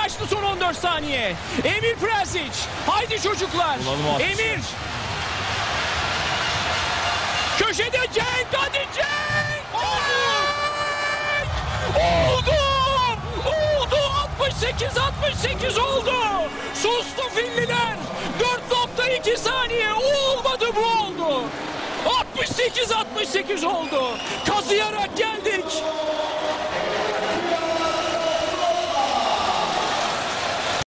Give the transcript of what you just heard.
kaçtı son 14 saniye. Emir Prezic. Haydi çocuklar. Emir. Köşede Cenk. Hadi Cenk. Oldu. Oldu. 68 oldu. Sustu Filliler. 4.2 saniye. Olmadı, bu oldu. 68 oldu. Kazıyarak geldik.